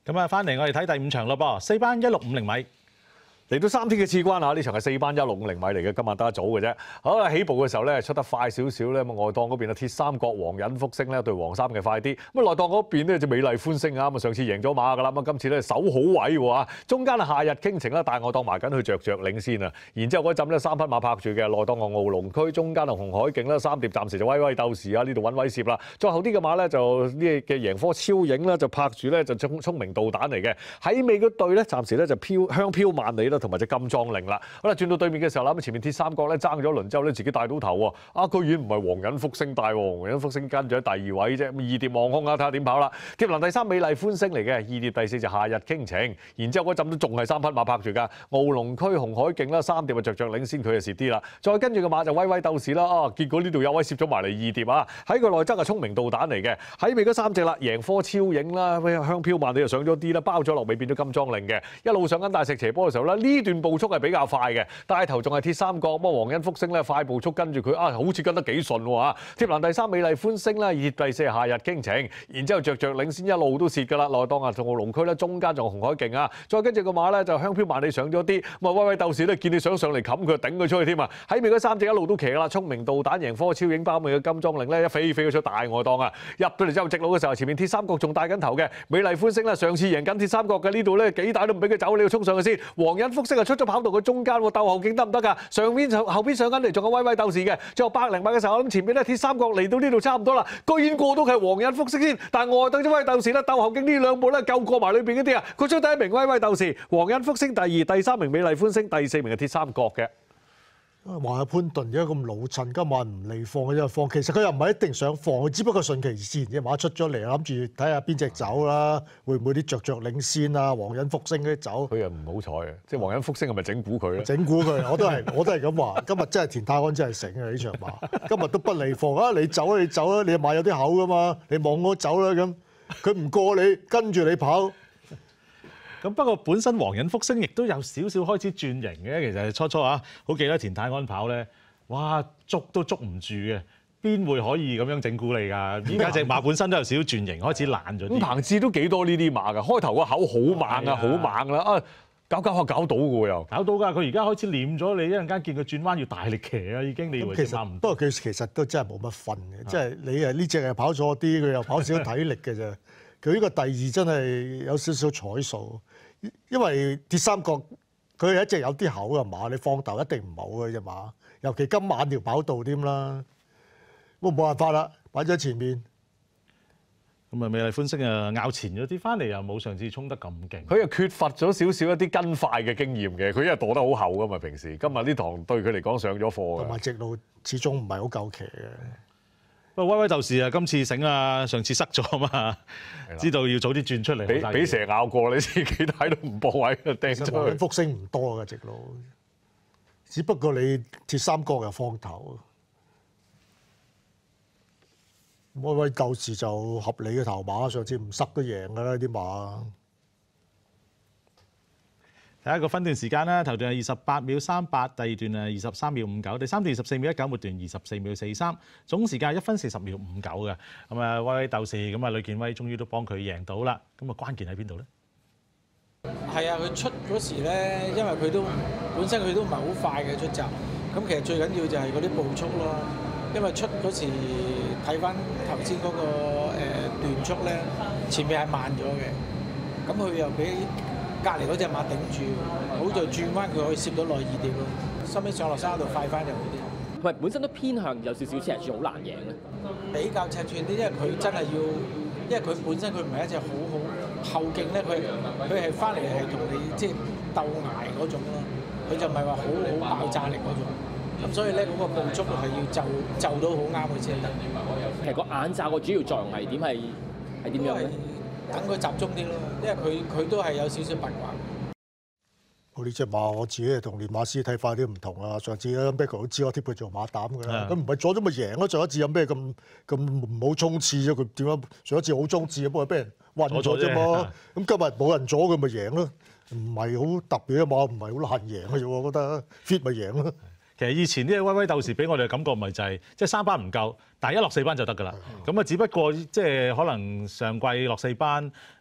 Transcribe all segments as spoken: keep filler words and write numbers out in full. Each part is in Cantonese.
咁啊，翻嚟我哋睇第五場咯噃，四班一六五零米。 嚟到三天嘅次關啊！呢場係四班一六五零米嚟嘅，今晚得一組嘅啫。好啦，起步嘅時候咧出得快少少咧，咁外檔嗰邊啊鐵三角黃隱福星咧對黃三嘅快啲。咁啊內檔嗰邊咧就美麗歡星啊，咁啊上次贏咗馬㗎啦，咁啊今次咧守好位喎，中間啊夏日傾情啦，大外檔埋緊去着着領先啊。然之後嗰陣咧三匹馬拍住嘅，內檔個傲龍區，中間啊紅海勁啦，三碟暫時就威威鬥士啊，呢度揾位攝啦。再後啲嘅馬咧就呢嘅贏科超影啦，就拍住咧就聰聰明導彈嚟嘅。喺尾嗰隊咧暫時咧就飄香飄萬里啦，同埋隻金裝令啦，好啦，轉到對面嘅時候啦，咁前面鐵三角咧爭咗輪之後咧，自己帶到頭喎，啊，居然唔係黃隱福星帶喎，黃隱福星跟住喺第二位啫，二碟望空啊，睇下點跑啦。貼欄第三美麗歡星嚟嘅，二碟第四就夏日傾情，然之後嗰陣都仲係三匹馬拍住㗎，傲龍區紅海勁啦，三碟啊着着領先佢就蝕啲啦，再跟住個馬就威威鬥士啦，啊，結果呢度有位攝咗埋嚟二碟啊，喺個內側係聰明導彈嚟嘅，喺尾嗰三隻啦，贏科超影啦，香飄萬里就上咗啲啦，包咗落尾變咗金裝令嘅，一路上緊大石斜坡嘅時候咧，呢段步速係比較快嘅，帶頭仲係鐵三角，咁啊黃隱福星咧快步速跟住佢啊，好似跟得幾順喎嚇。貼欄第三美麗歡星啦，二碟第四夏日傾情，然之後着着領先一路都蝕㗎啦，內檔啊仲傲龍區咧，中間仲紅海勁啊，再跟住個馬咧就香飄萬里上咗啲，咁啊威威鬥士咧見你想上嚟冚佢，頂佢出去添啊，喺尾嗰三隻一路都騎啦，聰明導彈贏科超影包尾嘅金裝令咧一飛飛咗出大外檔啊，入到嚟之後直路嘅時候，前面鐵三角仲帶緊頭嘅，美麗歡星咧上次贏緊鐵三角嘅呢度咧幾大都唔俾佢走，你要衝上去先，黃隱福星啊出咗跑道嘅中間喎，鬥後勁得唔得㗎？上邊就後邊上緊嚟仲有威威鬥士嘅，最後百零米嘅時候，我諗前邊咧鐵三角嚟到呢度差唔多啦，居然過到係黃隱福星先，但係外檔隻威威鬥士咧鬥後勁呢兩步咧夠過埋裏邊嗰啲啊，佢出第一名威威鬥士，黃隱福星第二，第三名美麗歡星，第四名係鐵三角嘅。 話阿潘頓而家咁老襯，今晚唔離放嘅啫，放其實佢又唔係一定想放，佢只不過順其自然嘅馬出咗嚟，諗住睇下邊隻走啦，會唔會啲着着領先啊？黃隱福星嗰啲走， 佢又唔好彩嘅，即係黃隱福星係咪整蠱佢咧？ 整蠱佢，我都係我都係咁話。今日真係田泰安真係醒啊！呢場馬，今日都不離放啊！你走啊，你走啦，你馬有啲口噶嘛，你望我走啦咁，佢唔過你，跟住你跑。 咁不過本身黃隱福星亦都有少少開始轉型嘅，其實初初啊，好記得田泰安跑咧，哇捉都捉唔住嘅，邊會可以咁樣整蠱你㗎？依家隻馬本身都有少少轉型，開始爛咗啲。 咁彭志都幾多呢啲馬㗎，開頭個口好猛啊，好猛啦啊！搞搞下搞到嘅喎又， 搞到㗎！佢而家開始練咗，你一陣間見佢轉彎要大力騎啊，已經你以為隻馬唔？ 不過佢其實都真係冇乜分嘅，即係你誒呢隻係跑錯啲，佢又跑少體力嘅啫。佢呢個第二真係有少少彩數，因為鐵三角佢係一隻有啲口嘅馬，你放頭一定唔好嘅隻馬，尤其今晚條跑道添啦，咁冇辦法啦，擺咗喺前面。 咁啊，美麗歡星啊，拗前咗啲，翻嚟又冇上次衝得咁勁。 佢又缺乏咗少少一啲跟快嘅經驗嘅，佢因為墮得好厚噶嘛，平時今日呢堂對佢嚟講上咗課嘅。 同埋直路始終唔係好夠騎嘅。 不過威威鬥士啊，今次醒啊，上次塞咗嘛，知道要早啲轉出嚟。 俾俾蛇咬過，你自己睇都唔播位，掟出去。 黃隱福星唔多嘅直路，只不過你鐵三角又放頭。威威鬥士就合理嘅頭馬，上次唔塞都贏㗎啦啲馬。 第一個分段時間啦，頭段係二十八秒三八，第二段係二十三秒五九，第三段二十四秒一九，末段二十四秒四三，總時間一分四十秒五九嘅。咁啊，威威鬥士咁啊，呂健威終於都幫佢贏到啦。咁啊，關鍵喺邊度咧？ 係啊，佢出嗰時咧，因為佢都本身佢都唔係好快嘅出閘，咁其實最緊要就係嗰啲步速咯。因為出嗰時睇翻頭先嗰個誒段速咧，前面係慢咗嘅，咁佢又俾隔離嗰隻馬頂住，好在轉彎佢可以攝到內二碟咯。收尾上落山嗰度快翻就好啲。 同埋本身都偏向有少少尺寸好難贏咧。 比較尺寸啲，因為佢真係要，因為佢本身佢唔係一隻好好後勁咧，佢佢係翻嚟係同你即係鬥捱嗰種咯，佢就唔係話好好爆炸力嗰種。咁所以咧，嗰個步速係要就就到好啱佢先得。 其實個眼罩個主要作用係點係係點樣咧？ 等佢集中啲咯，因為佢佢都係有少少笨滑。 我呢隻馬我自己係同練馬師睇法啲唔同啊！上次咧 Becker 都知我貼佢做馬膽㗎啦，咁唔係咗咗咪贏咯？上一次有咩咁咁唔好衝刺啫？佢點解上一次好衝刺啊？不過俾人暈咗啫嘛。咁今日冇人阻佢咪贏咯？唔係好特別嘅馬，唔係好難贏嘅啫。我覺得 fit 咪贏咯。 其實以前啲威威鬥士俾我哋嘅感覺咪就係即係三班唔夠，但係一落四班就得㗎啦。咁啊，只不過即係可能上季落四班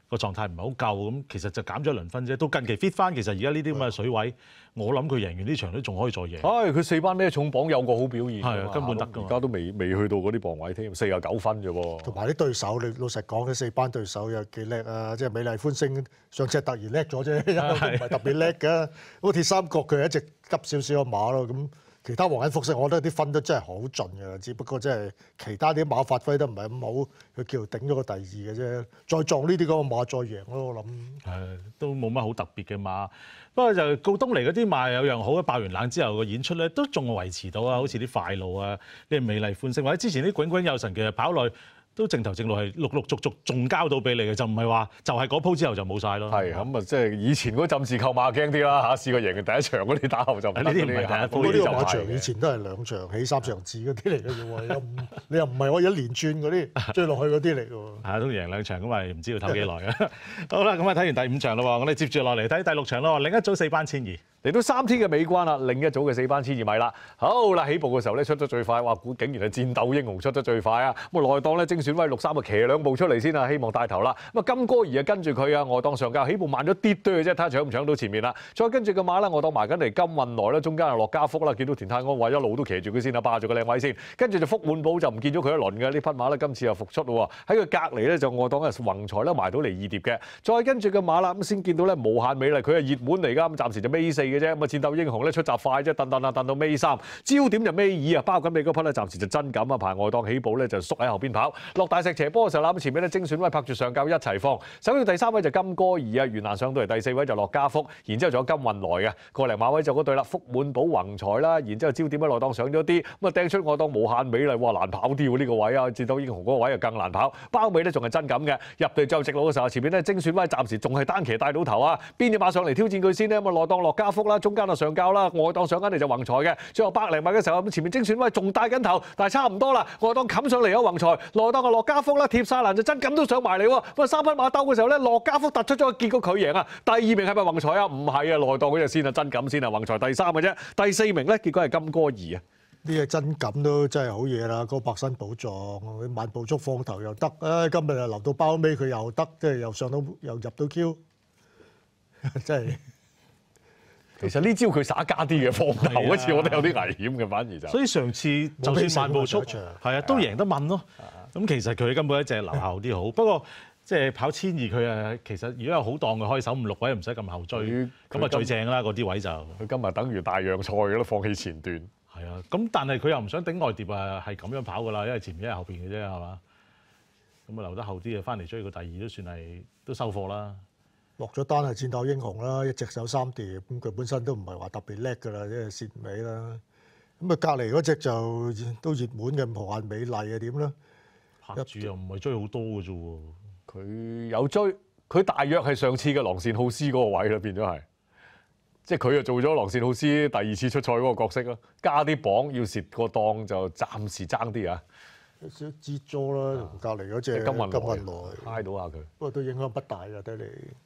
個狀態唔係好夠，咁其實就減咗一輪分啫。到近期 fit 翻，其實而家呢啲咁嘅水位，我諗佢贏完呢場都仲可以再贏。 唉，佢四班呢重磅有個好表現㗎嘛， 係啊根本得㗎嘛而家都未未去到嗰啲磅位添，四十九分啫喎。 同埋啲對手，你老實講，呢四班對手又幾叻啊！即係美麗歡星上次突然叻咗啫，一路都唔係特別叻嘅。咁個鐵三角佢係一隻急少少嘅馬咯。咁其他皇恩復星，我覺得啲分都真係好盡嘅，只不過即係其他啲馬發揮得唔係咁好，佢叫頂咗個第二嘅啫。再撞呢啲咁嘅馬再贏咯，我諗。 係都冇乜好特別嘅馬，不過就告東尼嗰啲馬有樣好嘅，爆完冷之後個演出咧都仲維持到啊，好似啲快路啊，啲美麗歡星或者之前啲滾滾有神，其實跑落去都正頭正路係陸陸續續仲交到俾你嘅，就唔係話就係嗰鋪之後就冇晒咯。 係咁啊，即係以前嗰陣時購馬驚啲啦嚇，試過贏第一場嗰啲打後就唔得呢啲唔係第一嗰嗰啲啲就係馬場以前都係兩場起三場止嗰啲嚟嘅啫喎，又唔你又唔係可以一連轉嗰啲追落去嗰啲嚟嘅喎。 係都贏兩場咁咪唔知要唞幾耐啊！好啦，咁啊睇完第五場咯喎，我哋接住落嚟睇第六場咯，另一組四班千二。 嚟到三天嘅尾關啦，另一組嘅四班千二米啦。好啦，起步嘅時候咧出得最快，哇！估竟然係戰鬥英雄出得最快啊！咁啊內檔咧精選威六三啊騎兩步出嚟先啊，希望帶頭啦。咁啊金歌兒啊跟住佢啊，外檔上交起步慢咗啲多嘅啫，睇下搶唔搶到前面啦。再跟住個馬咧，外檔埋緊嚟金運來啦，中間啊落家福啦，見到田泰安話一路都騎住佢先啊，霸住個靚位先。跟住就福滿寶就唔見咗佢一輪嘅呢匹馬咧，今次又復出咯喎。喺佢隔離咧就外檔嘅宏財啦埋到嚟二碟嘅。再跟住個馬啦，咁先見到咧無限美麗，佢係熱門嚟㗎，咁暫時就尾四嘅啫。咁啊戰鬥英雄咧出閘快啫，蹬蹬啊蹬到尾三，焦點就尾二啊，包緊尾嗰匹咧暫時就真感啊，排外檔起步咧就縮喺後邊跑，落大石斜坡嘅時候啦，咁前面咧精選威拍住上教一齊放，首要第三位就金歌兒啊，原欄上到嚟第四位就樂家福，然之後仲有金運來嘅，個零馬位就嗰對啦，福滿寶宏財啦，然之後焦點喺內檔上咗啲，咁啊掟出外檔無限美麗，哇難跑啲喎呢個位啊，戰鬥英雄嗰個位啊更難跑，包尾咧仲係真感嘅，入到最後直路嘅時候，前面咧精選威暫時仲係單騎帶到頭啊，邊隻馬上嚟挑戰佢先呢？咁啊內檔樂家福啦，中間啊上教啦，外檔上緊嚟就宏財嘅，最後百零米嘅時候咁前面精選威仲帶緊頭，但係差唔多啦，外檔冚上嚟有宏財，內檔啊樂家福啦貼晒欄就真感都上埋嚟喎，咁啊三匹馬鬥嘅時候咧，樂家福突出咗，結果佢贏啊，第二名係咪宏財啊？唔係啊，內檔嗰隻先啊真感先啊，宏財第三嘅啫，第四名咧結果係金歌兒啊。 呢隻真感都真係好嘢啦！嗰個百新寶藏，佢慢步速放頭又得，啊今日又留到包尾佢又得，即係又上到又入到 Q，真係。 其實呢招佢耍家啲嘅放頭嗰次，我覺得有啲危險嘅，反而就。 所以上次就算慢步速係啊，都贏得問咯。咁其實佢根本一隻留後啲好，不過即係跑千二佢啊，其實如果有好檔嘅可以守五六位，唔使咁後追，咁啊最正啦嗰啲位就。佢今日等於大讓賽嘅啦，放棄前段。 係啊，咁但係佢又唔想頂外碟啊，係咁樣跑噶啦，因為前面一係後邊嘅啫，係嘛？咁啊留得後啲啊，翻嚟追個第二都算係都收貨啦。 落咗單係戰鬥英雄啦，一隻手三碟，咁佢本身都唔係話特別叻㗎啦，即係蝕尾啦。咁啊隔離嗰隻就都熱門嘅無限美麗啊，點咧？ 拍住又唔係追好多嘅啫喎。 佢有追，佢大約係上次嘅狼線浩斯嗰個位啦，變咗係。即係佢又做咗狼線浩斯第二次出賽嗰個角色咯，加啲磅要蝕個檔就暫時爭啲啊。 有少少支咗啦，同隔離嗰隻金運金運來來挨到下佢。 不過都影響不大㗎，睇嚟。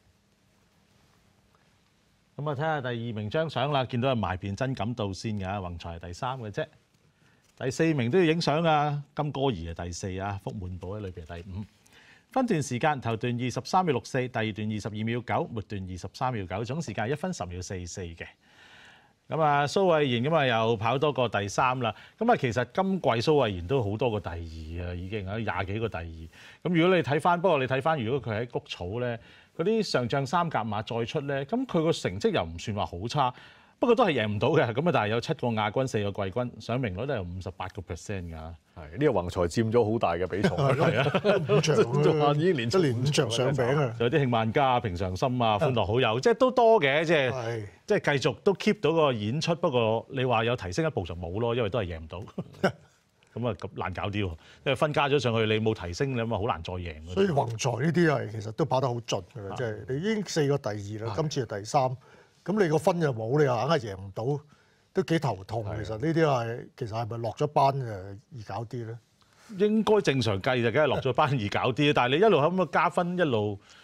咁啊，睇下第二名張相啦，見到係埋邊真感到先㗎，宏財係第三嘅啫。第四名都要影相啊，金歌兒係第四啊，福滿寶喺裏邊係第五。分段時間頭段二十三秒六四，第二段二十二秒九，末段二十三秒九，總時間一分十秒四四嘅。咁啊，蘇慧賢咁啊又跑多個第三啦。咁啊，其實今季蘇慧賢都好多個第二啊，已經有廿幾個第二。咁如果你睇翻，不過你睇翻，如果佢喺谷草咧，嗰啲上將三甲馬再出咧，咁佢個成績又唔算話好差。不過都係贏唔到嘅，咁啊，但係有七個亞軍、四個季軍，上名率都有五十八個 percent 㗎。 係呢個宏財佔咗好大嘅比重。 係啊，五場已經連一連五場上名啊！ 有啲慶萬家、平常心啊、歡樂好友，即係都多嘅，即係即係繼續都 keep 到個演出。不過你話有提升一步就冇咯，因為都係贏唔到。咁啊咁難搞啲喎，因為分加咗上去，你冇提升，你咁啊好難再贏。 所以宏財呢啲係其實都跑得好盡㗎啦，即係你已經四個第二啦，今次係第三。咁你個分又冇，你又硬係贏唔到，都幾頭痛。其實呢啲係其實係咪落咗班誒易搞啲咧？ 應該正常計就梗係落咗班易搞啲，但係你一路喺咁加分，一路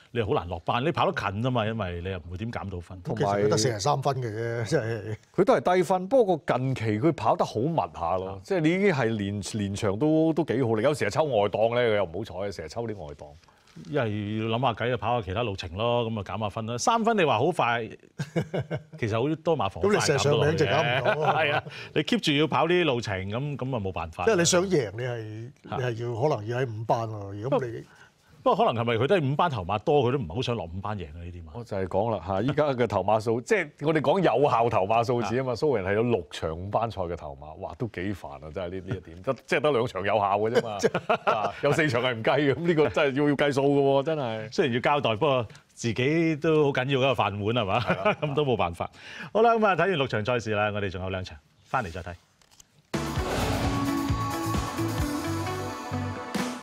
你又好難落班。你跑得近啊嘛，因為你又唔會點減到分。 其實佢得四十三分嘅啫，即係佢都係低分，不過近期佢跑得好密下咯，即係你已經係連連場都都幾好力。有時係抽外檔咧，佢又唔好彩，成日抽啲外檔。 一係要諗下計啊，跑下其他路程咯，咁啊減下分啦。三分你話好快，其實好多馬房咁你成日上名就減唔到。 係啊，你 keep 住要跑啲路程，咁咁啊冇辦法。 即係你想贏，你係你係要可能要喺五班喎。如果你不過可能係咪佢都係五班頭馬多，佢都唔係好想落五班贏啊呢啲馬。 我就係講啦嚇，依家嘅頭馬數，即係我哋講有效頭馬數字啊嘛。蘇榮係有六場五班賽嘅頭馬，哇都幾煩啊！真係呢呢一點，得即係得兩場有效嘅啫嘛，有四場係唔計嘅，咁呢個真係要要計數嘅喎，真係。 雖然要交代，不過自己都好緊要嗰個飯碗係嘛，咁都冇辦法。好啦，咁啊睇完六場賽事啦，我哋仲有兩場，翻嚟再睇。